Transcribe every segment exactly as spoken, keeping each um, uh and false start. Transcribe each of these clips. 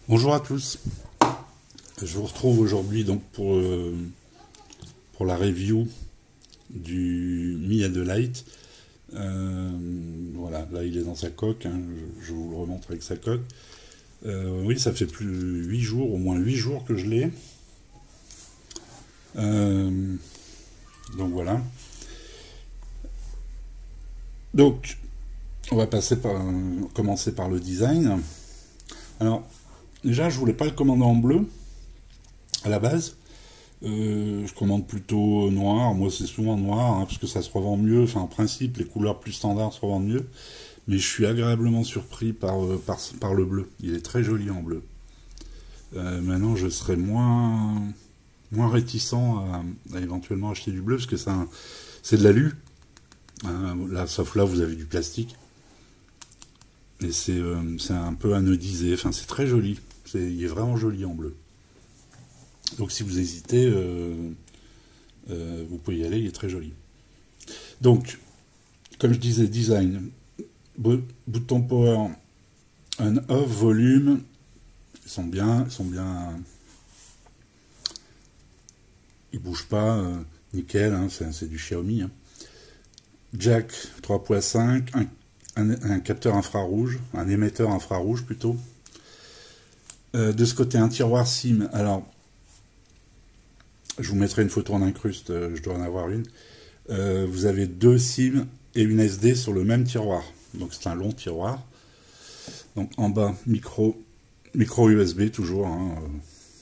Bonjour à tous, je vous retrouve aujourd'hui donc pour, euh, pour la review du Mi Adelaide. Euh, voilà, là il est dans sa coque, hein, je, je vous le remontre avec sa coque. Euh, oui, ça fait plus huit jours, au moins huit jours que je l'ai. Euh, donc voilà. Donc, on va passer par, commencer par le design. Alors, déjà, je voulais pas le commander en bleu à la base. Euh, je commande plutôt noir. Moi, c'est souvent noir hein, parce que ça se revend mieux. Enfin, en principe, les couleurs plus standards se revendent mieux. Mais je suis agréablement surpris par, euh, par, par le bleu. Il est très joli en bleu. Euh, maintenant, je serais moins, moins réticent à, à éventuellement acheter du bleu parce que c'est de l'alu. Hein, là, sauf là, vous avez du plastique. Et c'est euh, un peu anodisé. Enfin, c'est très joli. Il est vraiment joli en bleu. Donc, si vous hésitez, euh, euh, vous pouvez y aller. Il est très joli. Donc, comme je disais, design. Bouton power on off, volume. Ils sont bien. Ils sont bien. Ils bougent pas. Euh, nickel. Hein, c'est du Xiaomi. Hein. Jack trois point cinq. Un, un, un capteur infrarouge. Un émetteur infrarouge plutôt. Euh, de ce côté, un tiroir SIM. Alors, je vous mettrai une photo en incruste, je dois en avoir une. Euh, vous avez deux SIM et une S D sur le même tiroir. Donc c'est un long tiroir. Donc en bas, micro, micro U S B toujours. Hein, euh,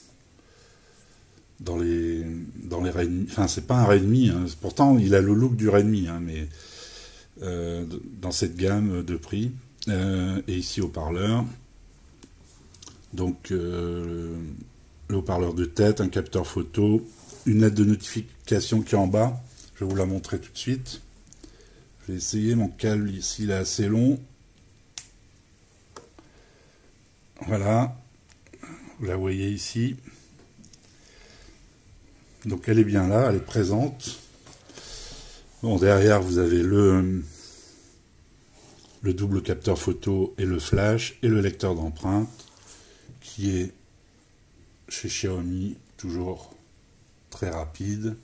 dans les, dans les Redmi. Enfin, c'est pas un Redmi. Hein, pourtant, il a le look du Redmi, hein, mais euh, dans cette gamme de prix. Euh, et ici, haut-parleur. Donc, euh, le haut-parleur de tête, un capteur photo, une lettre de notification qui est en bas. Je vais vous la montrer tout de suite. Je vais essayer, mon câble ici il est assez long. Voilà, vous la voyez ici. Donc elle est bien là, elle est présente. Bon, derrière vous avez le, le double capteur photo et le flash et le lecteur d'empreintes qui est chez Xiaomi toujours très rapide.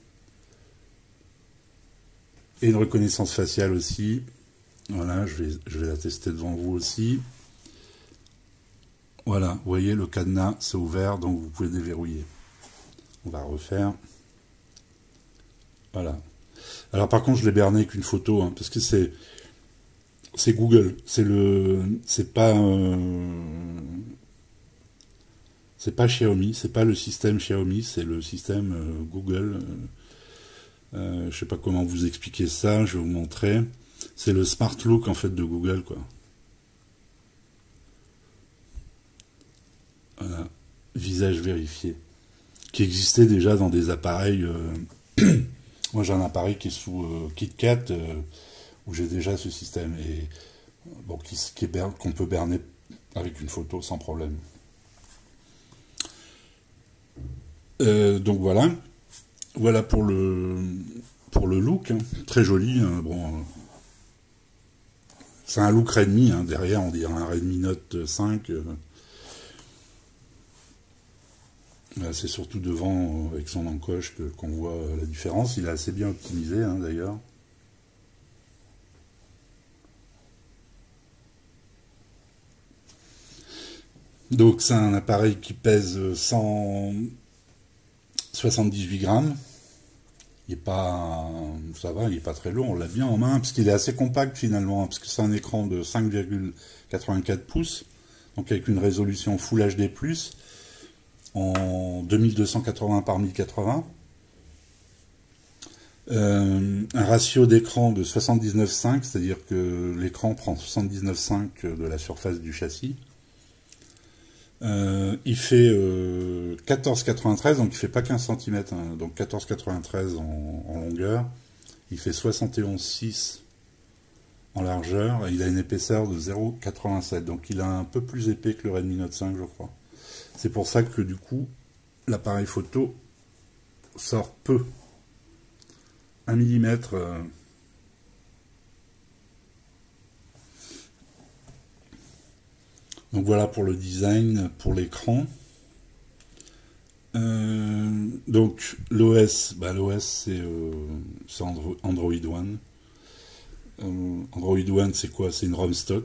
Et une reconnaissance faciale aussi. Voilà, je vais, je vais la tester devant vous aussi. Voilà, vous voyez, le cadenas, c'est ouvert, donc vous pouvez déverrouiller. On va refaire. Voilà. Alors par contre, je l'ai berné qu'une photo, hein, parce que c'est c'est Google. C'est le, c'est pas, euh, c'est pas Xiaomi, c'est pas le système Xiaomi, c'est le système euh, Google. Euh, je sais pas comment vous expliquer ça, je vais vous montrer. C'est le Smart Look en fait de Google, quoi. Voilà. Visage vérifié, qui existait déjà dans des appareils. Euh... Moi, j'ai un appareil qui est sous euh, KitKat, euh, où j'ai déjà ce système et bon, qui, qui est qu'on peut berner avec une photo sans problème. Euh, donc voilà, voilà pour le pour le look, hein. Très joli. Hein. Bon, euh, c'est un look Redmi. Hein. Derrière, on dirait un Redmi Note cinq. Euh, C'est surtout devant, avec son encoche, qu'on voit la différence. Il est assez bien optimisé, hein, d'ailleurs. Donc, c'est un appareil qui pèse cent soixante-dix-huit grammes. Il est pas, ça va, il est pas très lourd. On l'a bien en main, parce qu'il est assez compact, finalement, parce que c'est un écran de cinq virgule quatre-vingt-quatre pouces, donc avec une résolution Full H D plus, en deux mille deux cent quatre-vingts par mille quatre-vingts. Euh, un ratio d'écran de soixante-dix-neuf virgule cinq, c'est-à-dire que l'écran prend soixante-dix-neuf virgule cinq de la surface du châssis. Euh, il fait euh, quatorze virgule quatre-vingt-treize, donc il fait pas quinze centimètres, hein, donc quatorze virgule quatre-vingt-treize en, en longueur. Il fait soixante et onze virgule six en largeur, et il a une épaisseur de zéro virgule quatre-vingt-sept, donc il a un peu plus épais que le Redmi Note cinq, je crois. C'est pour ça que du coup, l'appareil photo sort peu. un millimètre. Euh, Donc voilà pour le design, pour l'écran. Euh, donc l'O S, bah, l'O S c'est euh, Andro Android One. Euh, Android One c'est quoi? C'est une ROM stock,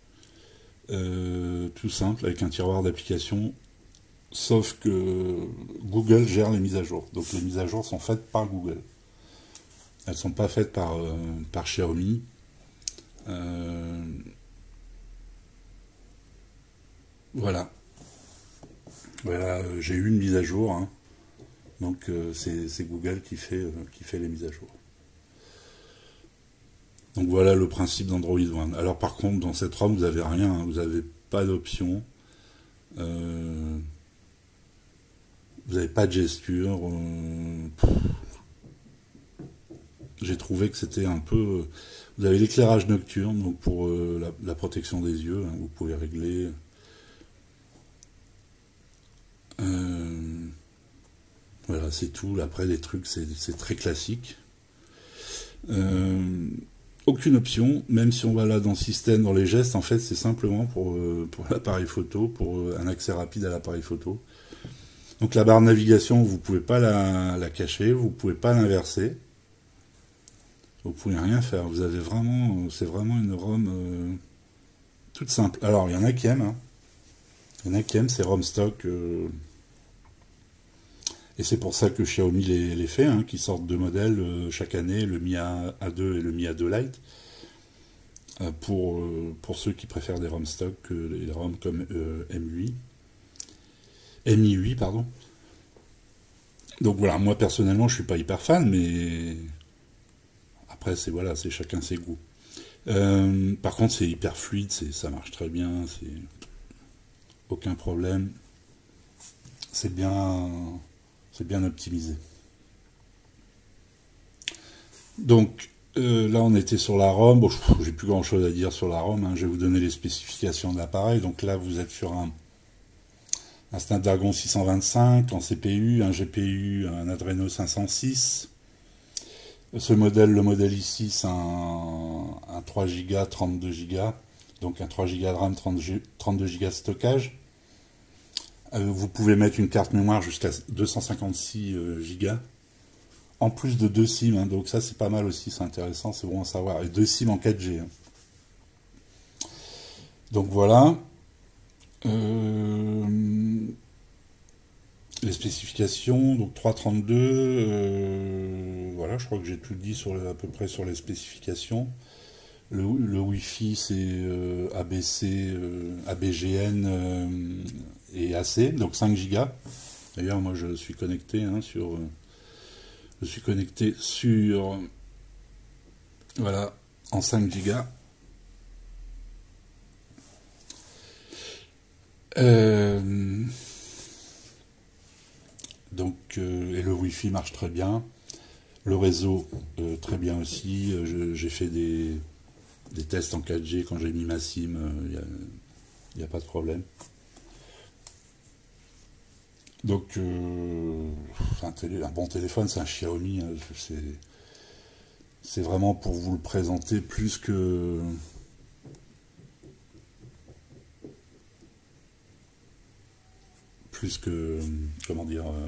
euh, tout simple, avec un tiroir d'applications, sauf que Google gère les mises à jour. Donc les mises à jour sont faites par Google. Elles sont pas faites par, euh, par Xiaomi. Euh, voilà. Voilà, euh, j'ai eu une mise à jour, hein. Donc euh, c'est Google qui fait, euh, qui fait les mises à jour. Donc voilà le principe d'Android One. Alors par contre, dans cette ROM, vous n'avez rien, hein. Vous n'avez pas d'option. Euh, vous n'avez pas de gesture. Euh, J'ai trouvé que c'était un peu... Vous avez l'éclairage nocturne, donc pour euh, la, la protection des yeux, hein, vous pouvez régler... Euh, voilà, c'est tout. Après, les trucs, c'est très classique. Euh, aucune option, même si on va là dans système, dans les gestes, en fait, c'est simplement pour, euh, pour l'appareil photo, pour euh, un accès rapide à l'appareil photo. Donc la barre de navigation, vous pouvez pas la, la cacher, vous pouvez pas l'inverser. Vous pouvez rien faire. Vous avez vraiment, c'est vraiment une ROM euh, toute simple. Alors, il y en a qui aiment, hein. Il y en a qui aiment ces ROM stock. Euh, et c'est pour ça que Xiaomi les, les fait, hein, qui sortent deux modèles euh, chaque année, le Mi A deux et le Mi A deux Lite, euh, pour, euh, pour ceux qui préfèrent des ROM stock que les ROM comme euh, M huit. M I huit, pardon. Donc voilà, moi personnellement, je suis pas hyper fan, mais après, c'est voilà, c'est chacun ses goûts. Euh, par contre, c'est hyper fluide, ça marche très bien, c'est aucun problème. C'est bien, c'est bien optimisé. Donc euh, là, on était sur la ROM. Bon, j'ai plus grand chose à dire sur la ROM, hein. Je vais vous donner les spécifications de l'appareil. Donc là, vous êtes sur un, un Snapdragon six cent vingt-cinq en C P U, un G P U, un Adreno cinq cent six. Ce modèle, le modèle ici, c'est un, un trois giga, trente-deux giga, donc un trois giga de RAM, trente-deux giga de stockage. Euh, vous pouvez mettre une carte mémoire jusqu'à deux cent cinquante-six giga, en plus de deux SIM, hein, donc ça c'est pas mal aussi, c'est intéressant, c'est bon à savoir, et deux SIM en quatre G. Hein. Donc voilà. Euh, les spécifications, donc trois cent trente-deux, euh, voilà, je crois que j'ai tout dit sur le, à peu près sur les spécifications. Le, le Wi-Fi c'est euh, A B C, euh, A B G N euh, et A C, donc cinq giga. D'ailleurs, moi je suis connecté hein, sur, euh, je suis connecté sur, voilà, en cinq giga. Euh, donc, euh, et le Wi-Fi marche très bien. Le réseau, euh, très bien aussi. Euh, j'ai fait des, des tests en quatre G quand j'ai mis ma SIM, il euh, n'y a, a pas de problème. Donc, euh, un, télé, un bon téléphone, c'est un Xiaomi. Hein, c'est vraiment pour vous le présenter plus que... plus que... comment dire... Euh,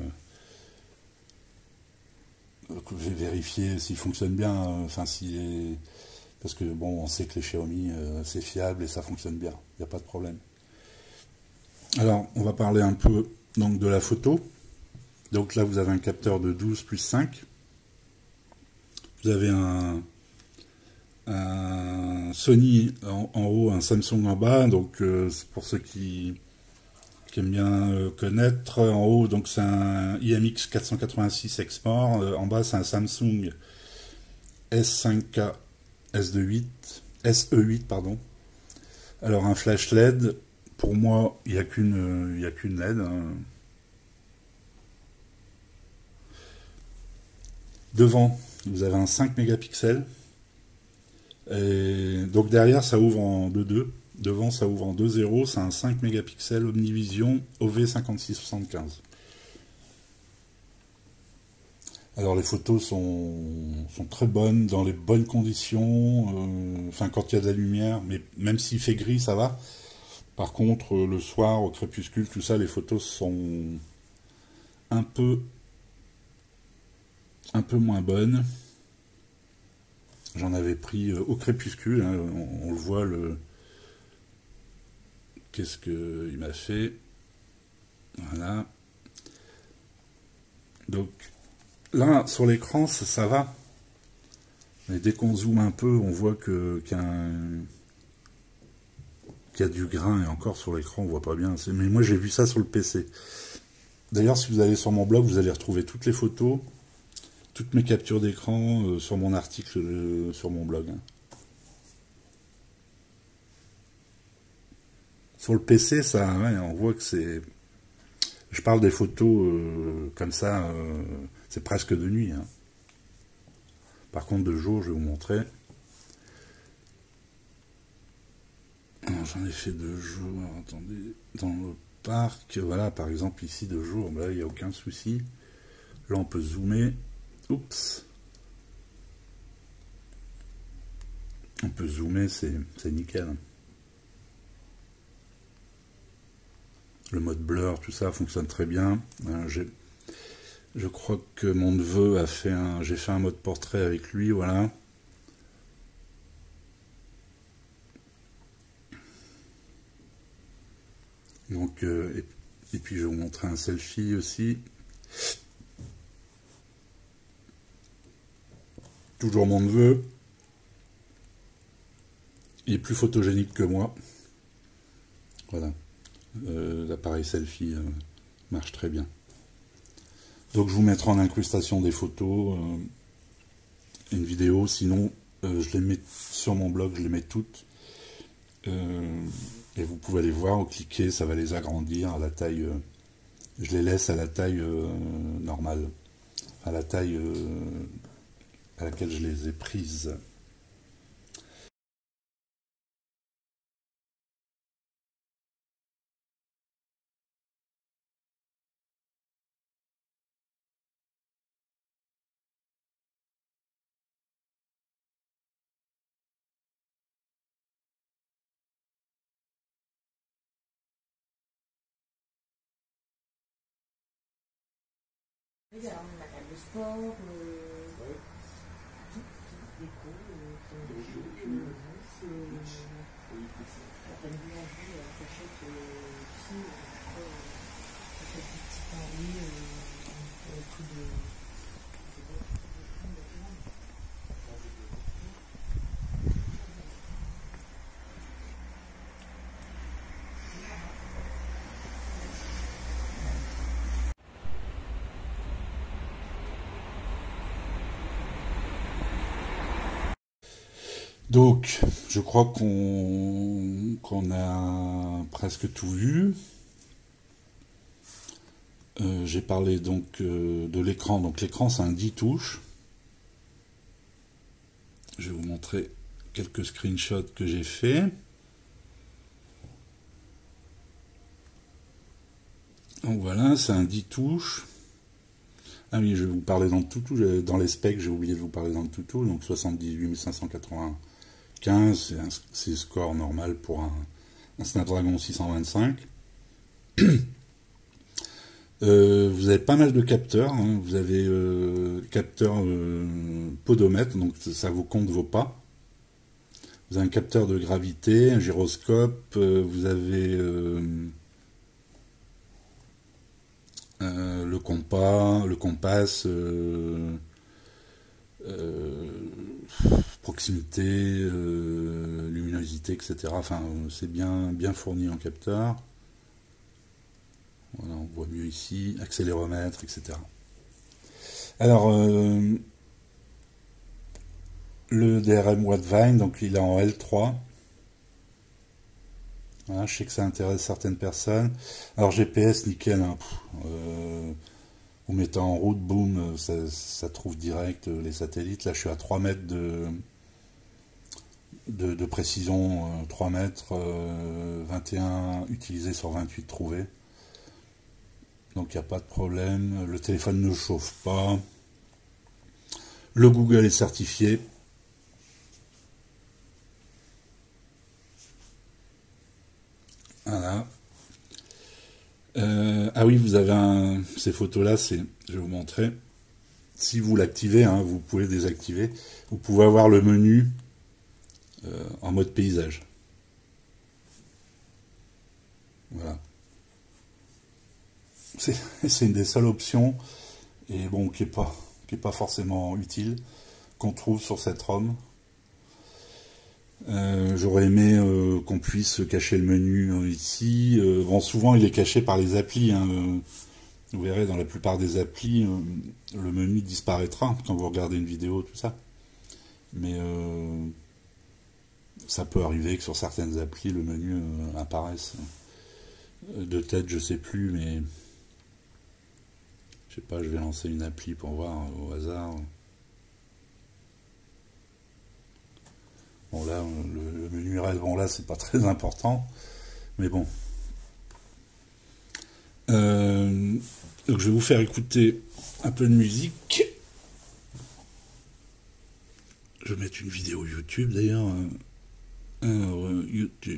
vérifier s'il fonctionne bien, enfin si est... parce que bon, on sait que les Xiaomi euh, c'est fiable et ça fonctionne bien, il n'y a pas de problème. Alors on va parler un peu donc de la photo. Donc là vous avez un capteur de douze plus cinq, vous avez un, un Sony en, en haut, un Samsung en bas, donc euh, c'est pour ceux qui qui aime bien euh, connaître. En haut, donc c'est un I M X quatre cent quatre-vingt-six Exmor. Euh, en bas, c'est un Samsung S cinq K S E huit, S E huit, pardon. Alors un flash L E D, pour moi, il n'y a qu'une, il n'y a qu'une L E D. Hein. Devant, vous avez un cinq mégapixels. Et donc derrière, ça ouvre en deux deux. Devant, ça ouvre en deux zéro, c'est un cinq mégapixels Omnivision O V cinquante-six soixante-quinze. Alors les photos sont, sont très bonnes, dans les bonnes conditions, euh, enfin quand il y a de la lumière, mais même s'il fait gris, ça va. Par contre, le soir, au crépuscule, tout ça, les photos sont un peu, un peu moins bonnes. J'en avais pris au crépuscule, hein, on, on le voit, le... Qu'est-ce qu'il m'a fait? Voilà. Donc, là, sur l'écran, ça, ça va. Mais dès qu'on zoome un peu, on voit que qu'il y a un... qu'il y a du grain, et encore sur l'écran, on voit pas bien. Mais moi, j'ai vu ça sur le P C. D'ailleurs, si vous allez sur mon blog, vous allez retrouver toutes les photos, toutes mes captures d'écran euh, sur mon article euh, sur mon blog. Sur le P C, ça, ouais, on voit que c'est... Je parle des photos euh, comme ça, euh, c'est presque de nuit. Hein. Par contre, de jour, je vais vous montrer. J'en ai fait deux jours, attendez, dans le parc, voilà, par exemple, ici, deux jours, ben là, il n'y a aucun souci. Là, on peut zoomer. Oups. On peut zoomer, c'est nickel. Le mode blur, tout ça fonctionne très bien. Euh, je crois que mon neveu a fait un... J'ai fait un mode portrait avec lui, voilà. Donc, euh, et, et puis je vais vous montrer un selfie aussi. Toujours mon neveu. Il est plus photogénique que moi. Voilà. Euh, L'appareil selfie euh, marche très bien. Donc je vous mettrai en incrustation des photos, euh, une vidéo, sinon euh, je les mets sur mon blog, je les mets toutes. Euh, et vous pouvez les voir, au cliquer, ça va les agrandir à la taille, euh, je les laisse à la taille euh, normale, à la taille euh, à laquelle je les ai prises. Il y a une matériel de sport, euh, ouais. Tout, tout déco, euh, technologique, euh, c'est la peine boulangerie, elle s'achète euh, ici, euh, achète des petits paris, euh, tout de... Donc, je crois qu'on qu'on a presque tout vu. Euh, J'ai parlé donc euh, de l'écran. Donc l'écran, c'est un dix touches. Je vais vous montrer quelques screenshots que j'ai fait. Donc voilà, c'est un dix touches. Ah oui, je vais vous parler dans le toutou. Dans les specs, j'ai oublié de vous parler dans le toutou. Donc soixante-dix-huit mille cinq cent quatre-vingt-quinze, c'est le score normal pour un, un Snapdragon six cent vingt-cinq. Euh, vous avez pas mal de capteurs, hein. Vous avez euh, capteur euh, podomètre, donc ça vous compte vos pas. Vous avez un capteur de gravité, un gyroscope, euh, vous avez euh, euh, le compas, le compas, euh, euh, proximité, euh, luminosité, et cetera. Enfin, c'est bien, bien fourni en capteur. Voilà, on voit mieux ici, accéléromètre, et cetera. Alors, euh, le D R M Wattwine, donc il est en L trois. Voilà, je sais que ça intéresse certaines personnes. Alors G P S, nickel. Hein, euh, vous mettez en route, boum, ça, ça trouve direct les satellites. Là, je suis à trois mètres de, de, de précision, euh, trois mètres, euh, vingt et un utilisé sur vingt-huit trouvés. Donc il n'y a pas de problème. Le téléphone ne chauffe pas. Le Google est certifié. Voilà. Euh, ah oui, vous avez un... ces photos-là, c'est, je vais vous montrer. Si vous l'activez, hein, vous pouvez désactiver. Vous pouvez avoir le menu euh, en mode paysage. Voilà. C'est, c'est une des seules options, et bon, qui est pas, qui est pas forcément utile, qu'on trouve sur cette ROM. Euh, J'aurais aimé euh, qu'on puisse cacher le menu euh, ici. Euh, bon, souvent, il est caché par les applis. Hein, euh, vous verrez, dans la plupart des applis, euh, le menu disparaîtra quand vous regardez une vidéo, tout ça. Mais euh, ça peut arriver que sur certaines applis, le menu euh, apparaisse. De tête, je sais plus, mais je sais pas, je vais lancer une appli pour voir euh, au hasard. Bon là, le, le menu reste, bon là, c'est pas très important, mais bon. Euh, donc je vais vous faire écouter un peu de musique. Je vais mettre une vidéo YouTube d'ailleurs. Alors, euh, YouTube.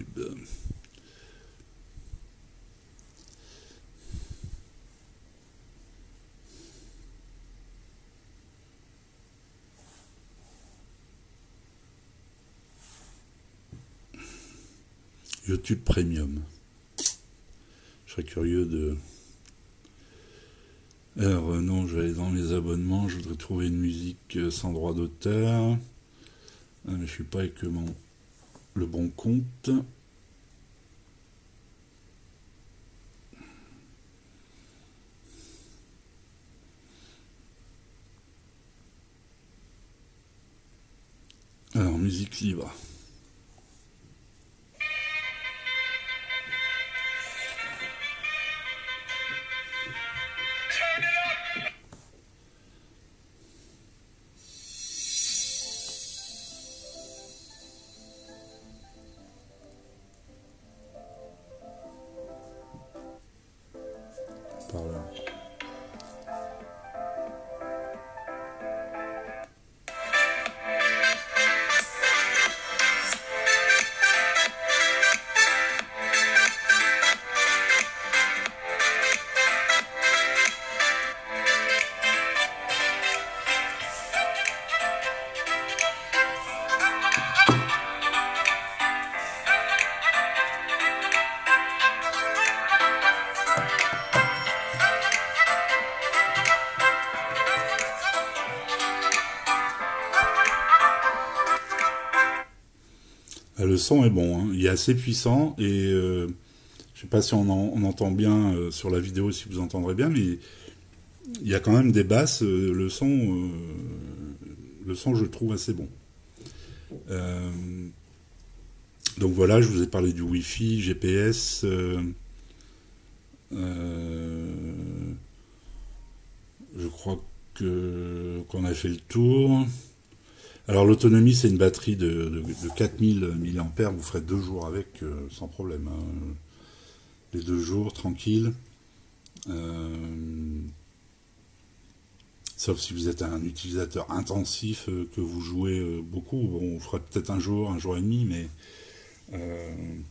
YouTube Premium. Je serais curieux de... Alors euh, non, je vais aller dans mes abonnements, je voudrais trouver une musique euh, sans droit d'auteur. Ah, mais je suis pas avec mon le bon compte. Alors, musique libre. Par là. Le son est bon, hein. Il est assez puissant et euh, je sais pas si on, en, on entend bien euh, sur la vidéo, si vous entendrez bien, mais il y a quand même des basses. Euh, le son, euh, le son, je le trouve assez bon. Euh, donc voilà, je vous ai parlé du Wi-Fi, G P S. Euh, euh, je crois que qu'on a fait le tour. Alors l'autonomie, c'est une batterie de, de, de quatre mille milliampères, vous ferez deux jours avec euh, sans problème. Hein. Les deux jours, tranquille. Euh, sauf si vous êtes un utilisateur intensif, euh, que vous jouez euh, beaucoup. Bon, on fera peut-être un jour, un jour et demi, mais... Euh,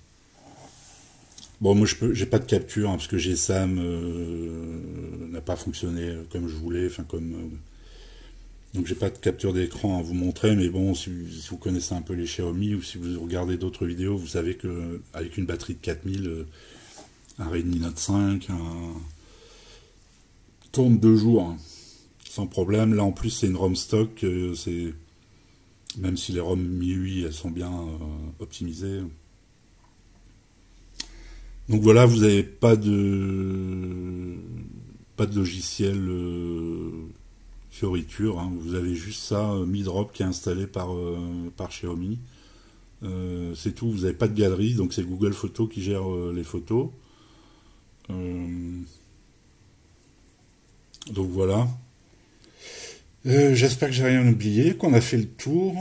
bon, moi, je peux, j'ai pas de capture, hein, parce que G SAM euh, n'a pas fonctionné comme je voulais, enfin comme... Euh, Donc j'ai pas de capture d'écran à vous montrer, mais bon, si, si vous connaissez un peu les Xiaomi ou si vous regardez d'autres vidéos, vous savez que avec une batterie de quatre mille, euh, un Redmi Note cinq, un... tourne deux jours, hein, sans problème. Là en plus c'est une ROM stock, euh, c'est même si les ROM M I U I elles sont bien euh, optimisées. Donc voilà, vous n'avez pas de pas de logiciel. Euh... fioriture, hein. Vous avez juste ça, euh, Mi Drop qui est installé par, euh, par Xiaomi. Euh, c'est tout, vous n'avez pas de galerie, donc c'est Google Photos qui gère euh, les photos. Euh, donc voilà. Euh, J'espère que j'ai rien oublié, qu'on a fait le tour.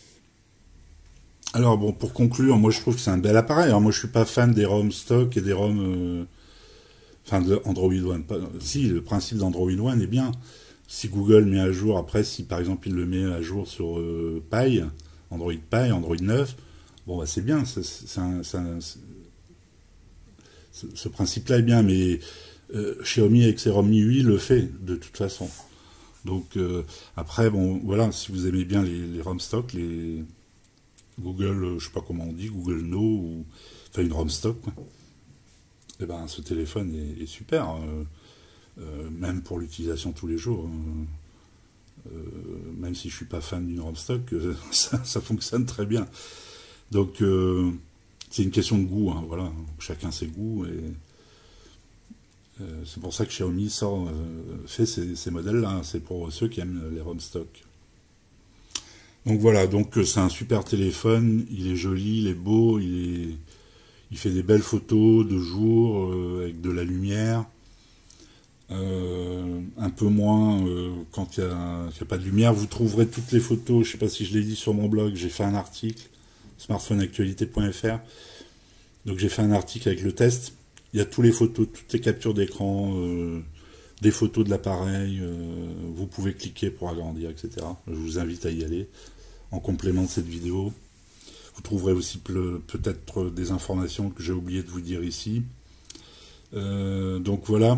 Alors bon, pour conclure, moi je trouve que c'est un bel appareil. Alors moi je suis pas fan des ROM stock et des ROM... Euh, enfin de Android One. Pas, si, le principe d'Android One est bien. Si Google met à jour, après, si par exemple il le met à jour sur euh, Pie, Android Pie, Android neuf, bon bah c'est bien, c'est un, un, ce, ce principe-là est bien, mais euh, Xiaomi avec ses ROM Mi huit le fait de toute façon. Donc euh, après, bon, voilà, si vous aimez bien les, les ROM stock, les Google, euh, je sais pas comment on dit, Google No, ou enfin une ROM stock, quoi. Eh ben, ce téléphone est, est super, euh, euh, même pour l'utilisation tous les jours. Hein. Euh, même si je suis pas fan d'une ROM stock, euh, ça, ça fonctionne très bien. Donc euh, c'est une question de goût, hein, voilà, chacun ses goûts, et euh, c'est pour ça que Xiaomi sort, euh, fait ces, ces modèles-là, c'est pour ceux qui aiment les ROM stock. Donc voilà, donc c'est un super téléphone, il est joli, il est beau, il est, il fait des belles photos de jour euh, avec de la lumière. Euh, un peu moins euh, quand il n'y a, a pas de lumière. Vous trouverez toutes les photos, je ne sais pas si je l'ai dit sur mon blog, j'ai fait un article, smartphone actualité point F R. Donc j'ai fait un article avec le test. Il y a toutes les photos, toutes les captures d'écran, euh, des photos de l'appareil. Euh, vous pouvez cliquer pour agrandir, et cetera. Je vous invite à y aller en complément de cette vidéo. Vous trouverez aussi peut-être des informations que j'ai oublié de vous dire ici. Euh, donc voilà.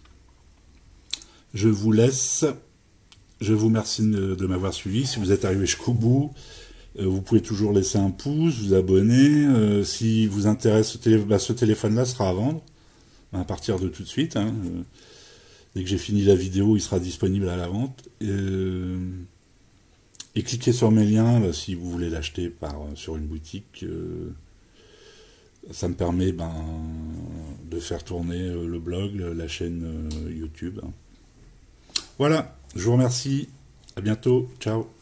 Je vous laisse. Je vous remercie de, de m'avoir suivi. Si vous êtes arrivé jusqu'au bout, euh, vous pouvez toujours laisser un pouce, vous abonner. Euh, si vous intéresse, ce, télé bah, ce téléphone-là sera à vendre à partir de tout de suite. Hein. Euh, dès que j'ai fini la vidéo, il sera disponible à la vente. Et, euh, et cliquez sur mes liens bah, si vous voulez l'acheter par sur une boutique. Euh, ça me permet ben, de faire tourner euh, le blog, la chaîne euh, YouTube. Voilà, je vous remercie. À bientôt. Ciao.